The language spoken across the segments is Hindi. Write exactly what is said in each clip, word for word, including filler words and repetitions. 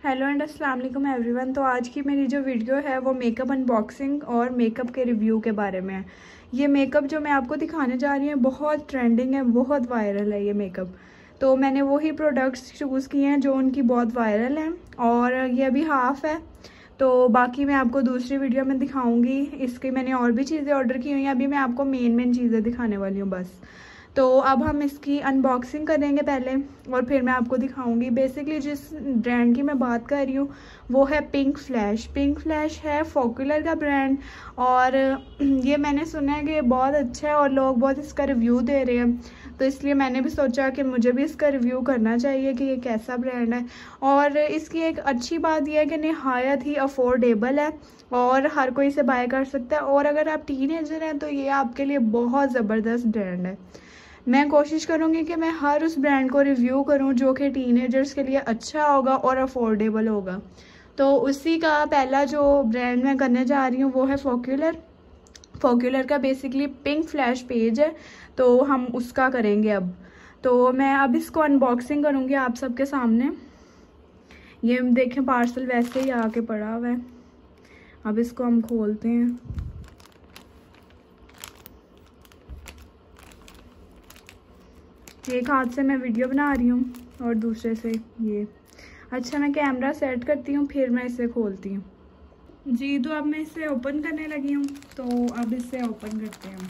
हेलो एंड अस्सलाम वालेकुम एवरीवन। तो आज की मेरी जो वीडियो है वो मेकअप अनबॉक्सिंग और मेकअप के रिव्यू के बारे में है। ये मेकअप जो मैं आपको दिखाने जा रही हूँ बहुत ट्रेंडिंग है, बहुत वायरल है ये मेकअप। तो मैंने वही प्रोडक्ट्स चूज़ किए हैं जो उनकी बहुत वायरल हैं और ये अभी हाफ़ है, तो बाकी मैं आपको दूसरी वीडियो में दिखाऊंगी। इसकी मैंने और भी चीज़ें ऑर्डर की हुई हैं, अभी मैं आपको मेन मेन चीज़ें दिखाने वाली हूँ बस। तो अब हम इसकी अनबॉक्सिंग करेंगे पहले और फिर मैं आपको दिखाऊंगी। बेसिकली जिस ब्रांड की मैं बात कर रही हूँ वो है पिंक फ्लैश। पिंक फ्लैश है फॉक्यूलर का ब्रांड और ये मैंने सुना है कि बहुत अच्छा है और लोग बहुत इसका रिव्यू दे रहे हैं, तो इसलिए मैंने भी सोचा कि मुझे भी इसका रिव्यू करना चाहिए कि ये कैसा ब्रांड है। और इसकी एक अच्छी बात यह है कि नहायत ही अफोर्डेबल है और हर कोई इसे बाय कर सकता है, और अगर आप टीनेजर हैं तो ये आपके लिए बहुत ज़बरदस्त ब्रांड है। मैं कोशिश करूँगी कि मैं हर उस ब्रांड को रिव्यू करूँ जो कि टीनेजर्स के लिए अच्छा होगा और अफोर्डेबल होगा। तो उसी का पहला जो ब्रांड मैं करने जा रही हूँ वो है फॉक्यूलर। फॉक्यूलर का बेसिकली पिंक फ्लैश पेज है, तो हम उसका करेंगे अब। तो मैं अब इसको अनबॉक्सिंग करूँगी आप सबके सामने। ये देखें पार्सल वैसे ही आके पड़ा हुआ है। अब इसको हम खोलते हैं। एक हाथ से मैं वीडियो बना रही हूँ और दूसरे से ये। अच्छा, मैं कैमरा सेट करती हूँ फिर मैं इसे खोलती हूँ जी। तो अब मैं इसे ओपन करने लगी हूँ, तो अब इसे ओपन करते हैं।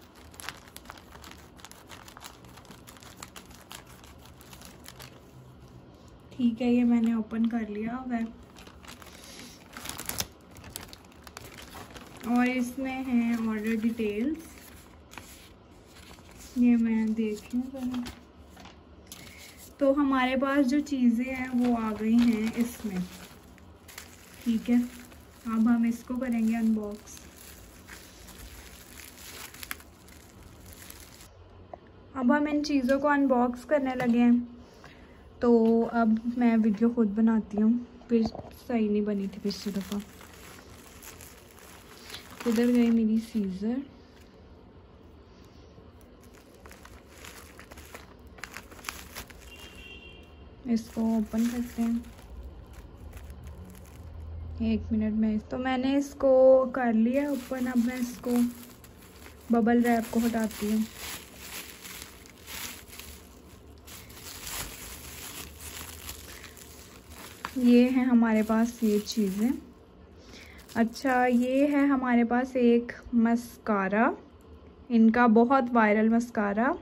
ठीक है, ये मैंने ओपन कर लिया हुआ है और इसमें है ऑर्डर डिटेल्स। ये मैं देख रही हूँ। तो हमारे पास जो चीज़ें हैं वो आ गई हैं इसमें। ठीक है, अब हम इसको करेंगे अनबॉक्स। अब हम इन चीज़ों को अनबॉक्स करने लगे हैं, तो अब मैं वीडियो खुद बनाती हूँ, फिर सही नहीं बनी थी पिछली दफ़ा। किधर गई मेरी सीज़र? इसको ओपन करते हैं। एक मिनट में। तो मैंने इसको कर लिया ओपन। अब मैं इसको बबल रैप को हटाती हूँ। ये है हमारे पास ये चीज़ें। अच्छा, ये है हमारे पास एक मस्कारा, इनका बहुत वायरल मस्कारा।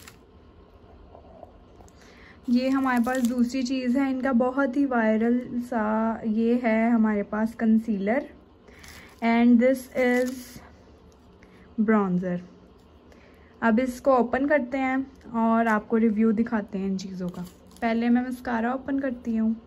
ये हमारे पास दूसरी चीज़ है इनका बहुत ही वायरल सा, ये है हमारे पास concealer and this is bronzer. अब इसको ओपन करते हैं और आपको रिव्यू दिखाते हैं इन चीज़ों का। पहले मैं मस्कारा ओपन करती हूँ।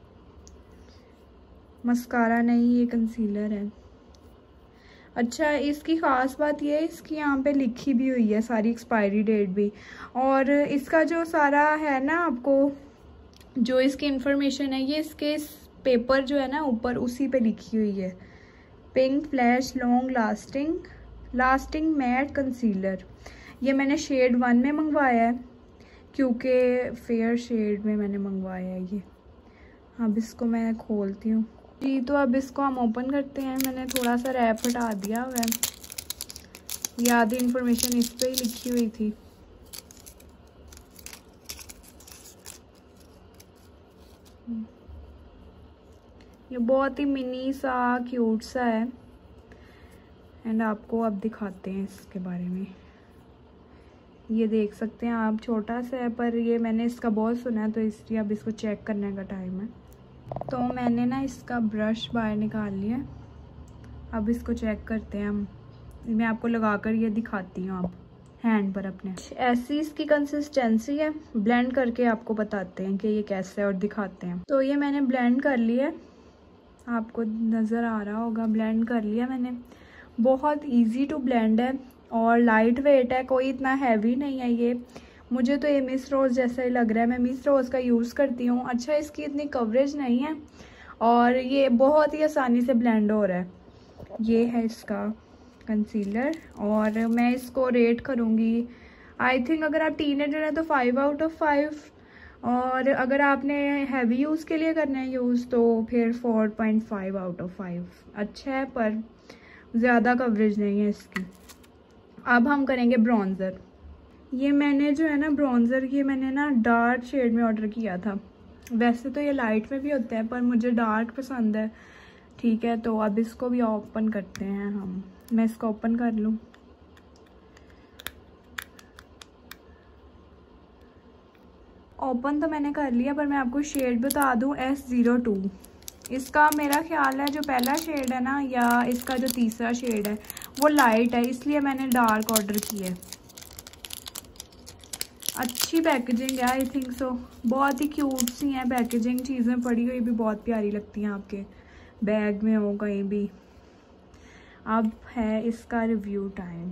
मस्कारा नहीं, ये कंसीलर है। अच्छा, इसकी ख़ास बात यह है इसकी यहाँ पे लिखी भी हुई है सारी एक्सपायरी डेट भी, और इसका जो सारा है ना, आपको जो इसकी इंफॉर्मेशन है ये इसके इस पेपर जो है ना ऊपर उसी पे लिखी हुई है। Pink flash long lasting lasting matte concealer. ये मैंने शेड वन में मंगवाया है क्योंकि फेयर शेड में मैंने मंगवाया है ये। अब इसको मैं खोलती हूँ जी। तो अब इसको हम ओपन करते हैं। मैंने थोड़ा सा रैप हटा दिया हुआ है, ये आधी इंफॉर्मेशन इस पे ही लिखी हुई थी। ये बहुत ही मिनी सा क्यूट सा है एंड आपको अब दिखाते हैं इसके बारे में। ये देख सकते हैं आप, छोटा सा है पर ये मैंने इसका बहुत सुना है तो इसलिए अब इसको चेक करने का टाइम है। तो मैंने ना इसका ब्रश बाहर निकाल लिया। अब इसको चेक करते हैं हम। मैं आपको लगाकर ये दिखाती हूँ अब हैंड पर अपने। ऐसी इसकी कंसिस्टेंसी है, ब्लेंड करके आपको बताते हैं कि ये कैसे है और दिखाते हैं। तो ये मैंने ब्लेंड कर लिया, आपको नज़र आ रहा होगा। ब्लेंड कर लिया मैंने। बहुत इजी टू ब्लेंड है और लाइट वेट है, कोई इतना हैवी नहीं है ये। मुझे तो ये मिस रोज़ जैसा ही लग रहा है, मैं मिस रोज़ का यूज़ करती हूँ। अच्छा, इसकी इतनी कवरेज नहीं है और ये बहुत ही आसानी से ब्लेंड हो रहा है। ये है इसका कंसीलर और मैं इसको रेट करूँगी, आई थिंक अगर आप टीनेजर हैं तो फाइव आउट ऑफ फाइव, और अगर आपने हैवी यूज़ के लिए करना है यूज़ तो फिर four point five out of five अच्छा है, पर ज़्यादा कवरेज नहीं है इसकी। अब हम करेंगे ब्रॉन्ज़र। ये मैंने जो है ना ब्रॉन्ज़र, ये मैंने ना डार्क शेड में ऑर्डर किया था। वैसे तो ये लाइट में भी होते हैं पर मुझे डार्क पसंद है, ठीक है। तो अब इसको भी ओपन करते हैं हम। मैं इसको ओपन कर लूँ। ओपन तो मैंने कर लिया, पर मैं आपको शेड बता दूं, एस ज़ीरो टू। इसका मेरा ख्याल है जो पहला शेड है ना, या इसका जो तीसरा शेड है वो लाइट है, इसलिए मैंने डार्क ऑर्डर की है। अच्छी पैकेजिंग है, आई थिंक सो। बहुत ही क्यूट सी है पैकेजिंग, चीज़ें पड़ी हुई भी बहुत प्यारी लगती हैं, आपके बैग में हो कहीं भी। अब है इसका रिव्यू टाइम।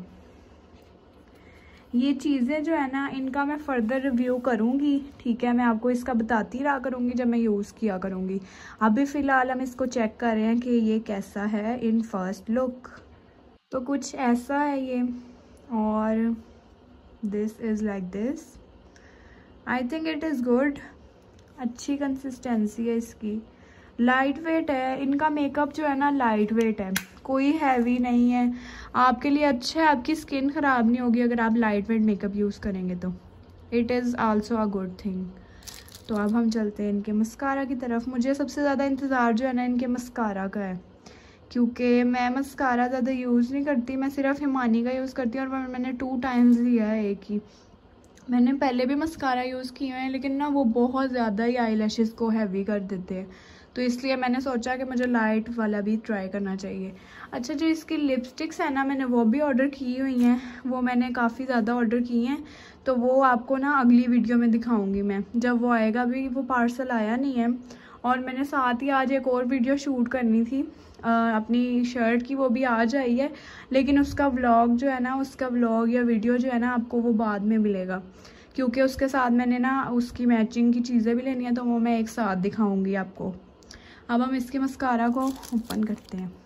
ये चीज़ें जो है ना, इनका मैं फ़र्दर रिव्यू करूँगी, ठीक है। मैं आपको इसका बताती रहा करूँगी जब मैं यूज़ किया करूँगी। अभी फ़िलहाल हम इसको चेक कर रहे हैं कि ये कैसा है इन फर्स्ट लुक। तो कुछ ऐसा है ये, और this is like this. I think it is good. अच्छी कंसिस्टेंसी है इसकी, लाइट वेट है। इनका मेकअप जो है ना लाइट वेट है, कोई हैवी नहीं है। आपके लिए अच्छा है, आपकी स्किन ख़राब नहीं होगी अगर आप लाइट वेट मेकअप यूज़ करेंगे तो। It is also a good thing. तो अब हम चलते हैं इनके मस्कारा की तरफ। मुझे सबसे ज़्यादा इंतज़ार जो है ना इनके मस्कारा का है, क्योंकि मैं मस्कारा ज़्यादा यूज़ नहीं करती। मैं सिर्फ हिमानी का यूज़ करती हूँ, और मैंने टू टाइम्स लिया है, एक ही। मैंने पहले भी मस्कारा यूज़ किए हैं, लेकिन ना वो बहुत ज़्यादा ही आई लैशेज़ को हैवी कर देते हैं, तो इसलिए मैंने सोचा कि मुझे लाइट वाला भी ट्राई करना चाहिए। अच्छा, जो इसकी लिपस्टिक्स है ना, मैंने वो भी ऑर्डर की हुई हैं। वो मैंने काफ़ी ज़्यादा ऑर्डर की हैं, तो वो आपको ना अगली वीडियो में दिखाऊंगी मैं, जब वो आएगा। अभी वो पार्सल आया नहीं है, और मैंने साथ ही आज एक और वीडियो शूट करनी थी आ, अपनी शर्ट की, वो भी आज आई है। लेकिन उसका व्लॉग जो है ना, उसका व्लॉग या वीडियो जो है ना, आपको वो बाद में मिलेगा, क्योंकि उसके साथ मैंने ना उसकी मैचिंग की चीज़ें भी लेनी है, तो वो मैं एक साथ दिखाऊंगी आपको। अब हम इसके मस्कारा को ओपन करते हैं।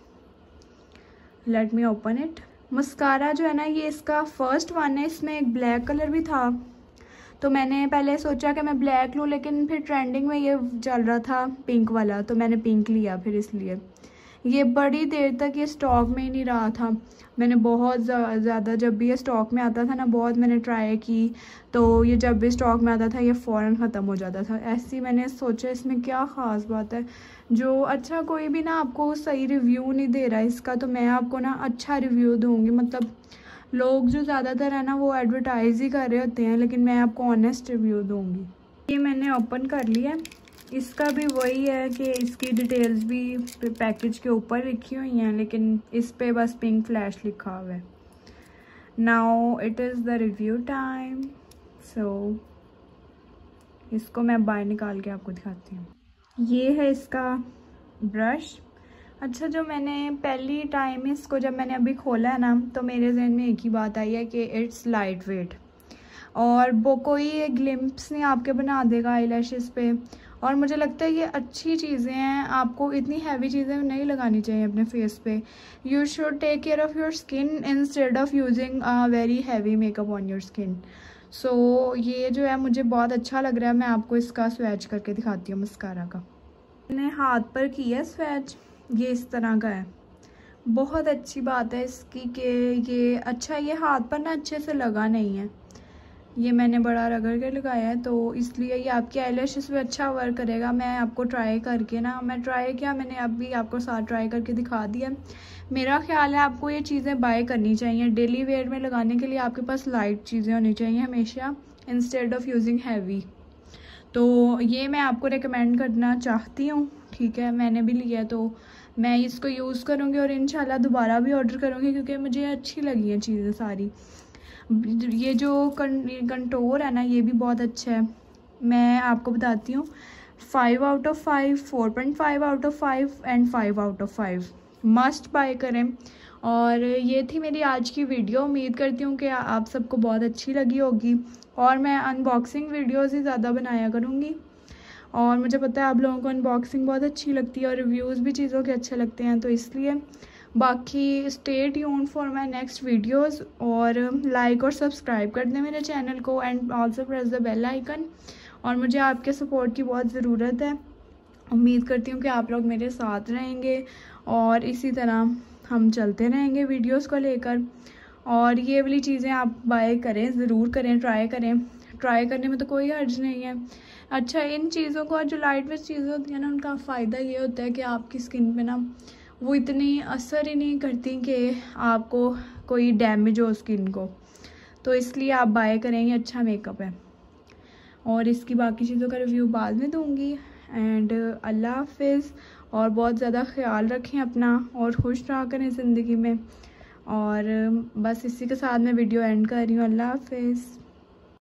Let me open it. Mascara जो है ना, ये इसका फर्स्ट वन है। इसमें एक ब्लैक कलर भी था, तो मैंने पहले सोचा कि मैं ब्लैक लूँ, लेकिन फिर ट्रेंडिंग में ये चल रहा था पिंक वाला, तो मैंने पिंक लिया फिर इसलिए। ये बड़ी देर तक ये स्टॉक में ही नहीं रहा था। मैंने बहुत ज़्यादा, जब भी ये स्टॉक में आता था ना, बहुत मैंने ट्राई की, तो ये जब भी स्टॉक में आता था ये फ़ौरन ख़त्म हो जाता था। ऐसी मैंने सोचा इसमें क्या ख़ास बात है जो, अच्छा कोई भी ना आपको सही रिव्यू नहीं दे रहा है इसका, तो मैं आपको ना अच्छा रिव्यू दूँगी। मतलब लोग जो ज़्यादातर है ना वो एडवर्टाइज़ ही कर रहे होते हैं, लेकिन मैं आपको ऑनेस्ट रिव्यू दूँगी। ये मैंने ओपन कर लिया। इसका भी वही है कि इसकी डिटेल्स भी पैकेज के ऊपर लिखी हुई हैं, लेकिन इस पे बस पिंक फ्लैश लिखा हुआ है। Now it is the review time. So इसको मैं बाहर निकाल के आपको दिखाती हूँ। ये है इसका ब्रश। अच्छा, जो मैंने पहली टाइम इसको जब मैंने अभी खोला है ना, तो मेरे जहन में एक ही बात आई है कि इट्स लाइट वेट, और वो कोई ग्लिम्प्स नहीं आपके बना देगा आई लैशेज़ पे। और मुझे लगता है ये अच्छी चीज़ें हैं, आपको इतनी हैवी चीज़ें नहीं लगानी चाहिए अपने फेस पे। You should take care of your skin instead of using a very heavy makeup on your skin. So ये जो है मुझे बहुत अच्छा लग रहा है। मैं आपको इसका स्वैच करके दिखाती हूँ मस्कारा का। मैंने हाथ पर किया है स्वैच, ये इस तरह का है। बहुत अच्छी बात है इसकी कि ये अच्छा, ये हाथ पर ना अच्छे से लगा नहीं है। ये मैंने बड़ा रगड़ के लगाया है, तो इसलिए ये आपकी आईलैशेस पे अच्छा वर्क करेगा। मैं आपको ट्राई करके ना, मैं ट्राई किया, मैंने अभी आपको साथ ट्राई करके दिखा दिया। मेरा ख्याल है आपको ये चीज़ें बाय करनी चाहिए। डेली वेयर में लगाने के लिए आपके पास लाइट चीज़ें होनी चाहिए हमेशा, इंस्टेड ऑफ यूजिंग हैवी। तो ये मैं आपको रिकमेंड करना चाहती हूँ, ठीक है। मैंने भी लिया, तो मैं इसको यूज़ करूँगी और इंशाल्लाह दोबारा भी ऑर्डर करूँगी, क्योंकि मुझे अच्छी लगी हैं चीज़ें सारी। ये जो कंटोर है ना, ये भी बहुत अच्छा है। मैं आपको बताती हूँ, five out of five, four point five out of five and five out of five. Must buy करें। और ये थी मेरी आज की वीडियो। उम्मीद करती हूँ कि आप सबको बहुत अच्छी लगी होगी, और मैं अनबॉक्सिंग वीडियोज़ ही ज़्यादा बनाया करूँगी। और मुझे पता है आप लोगों को अनबॉक्सिंग बहुत अच्छी लगती है, और रिव्यूज़ भी चीज़ों के अच्छे लगते हैं, तो इसलिए बाकी stay tuned for my next videos. और लाइक और सब्सक्राइब कर दें मेरे चैनल को, and also press the bell icon. और मुझे आपके सपोर्ट की बहुत ज़रूरत है। उम्मीद करती हूँ कि आप लोग मेरे साथ रहेंगे और इसी तरह हम चलते रहेंगे वीडियोस को लेकर। और ये वाली चीज़ें आप बाय करें, ज़रूर करें, ट्राई करें। ट्राई करने में तो कोई हर्ज नहीं है। अच्छा, इन चीज़ों को जो लाइट वेट चीज़ें होती हैं ना, उनका फ़ायदा ये होता है कि आपकी स्किन पे ना वो इतनी असर ही नहीं करती कि आपको कोई डैमेज हो स्किन को, तो इसलिए आप बाय करें, ये अच्छा मेकअप है। और इसकी बाकी चीज़ों का रिव्यू बाद में दूँगी। एंड अल्लाह हाफिज़, और बहुत ज़्यादा ख्याल रखें अपना और खुश रहा करें ज़िंदगी में। और बस इसी के साथ मैं वीडियो एंड कर रही हूँ। अल्लाह हाफिज़।